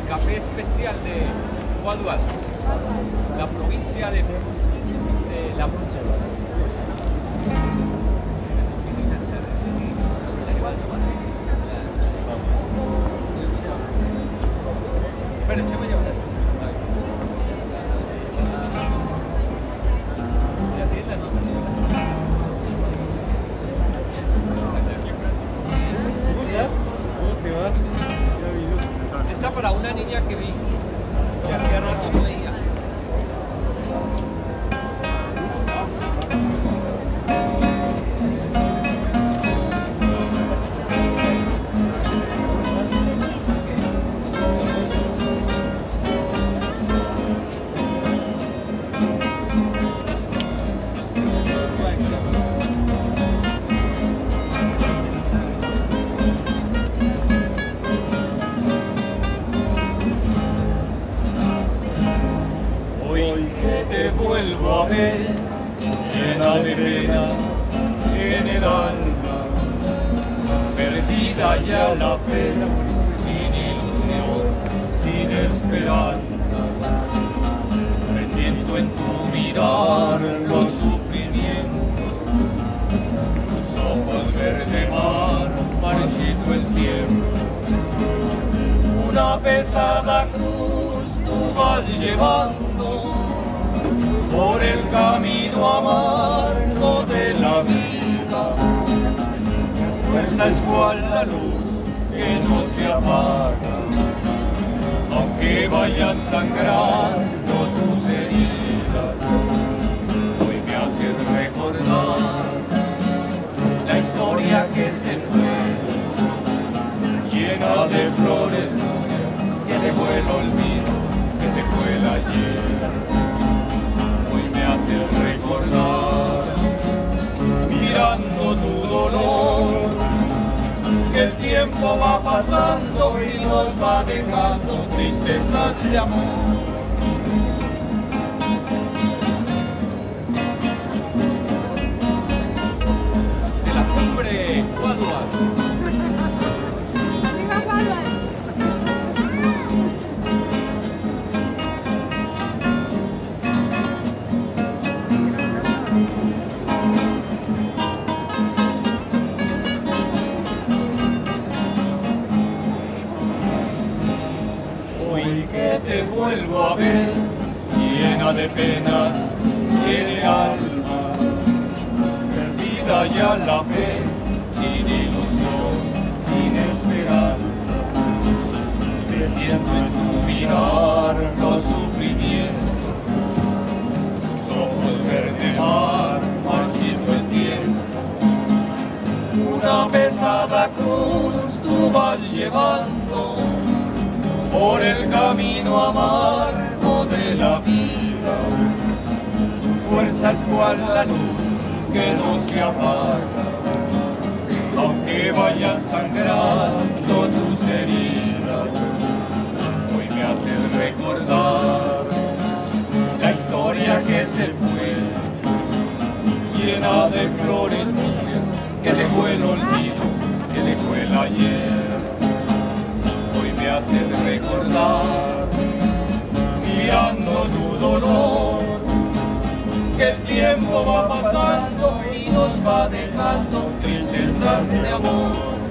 café especial de Guaduas, la provincia de la Pero échame ya una. Ya tienes la nota. Está para una niña que vi, que hacía rato no veía. Te vuelvo a ver, llena de penas en el alma, perdida ya la fe, sin ilusión, sin esperanza. Me siento en tu mirar los sufrimientos, tus ojos verde mar, marchito el tiempo. Una pesada cruz tú vas llevando por el camino amargo de la vida. Fuerza es cual la luz que no se apaga, aunque vayan sangrando tus heridas. Hoy me haces recordar la historia que se fue, llena de flores que dejó el olvido, que se fue el ayer. Recordar, mirando tu dolor, que el tiempo va pasando y nos va dejando tristezas de amor. De la cumbre Guaduas. Hoy que te vuelvo a ver, llena de penas en el alma, perdida ya la fe, sin ilusión, sin esperanzas. Me siento en tu mirar los sufrimientos, tus ojos verde mar, marchito el tiempo. Una pesada cruz tú vas llevando por el camino amargo de la vida. Tu fuerza es cual la luz que no se apaga, aunque vayan sangrando tus heridas. Hoy me haces recordar la historia que se fue, llena de flores mustias que dejó el olvido, que dejó el ayer. Me haces recordar, mirando tu dolor, que el tiempo va pasando y nos va dejando tristezas de amor.